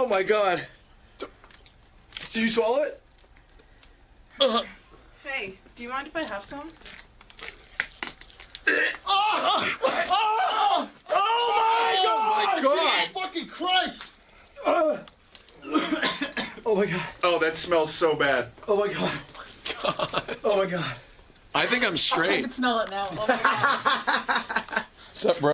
Oh my god. Did you swallow it? Hey, do you mind if I have some? Oh my god! Fucking Christ! Oh my god. Oh, that smells so bad. Oh my god. Oh my god. I think I'm straight. I can smell it now. Oh my god. What's up, bro?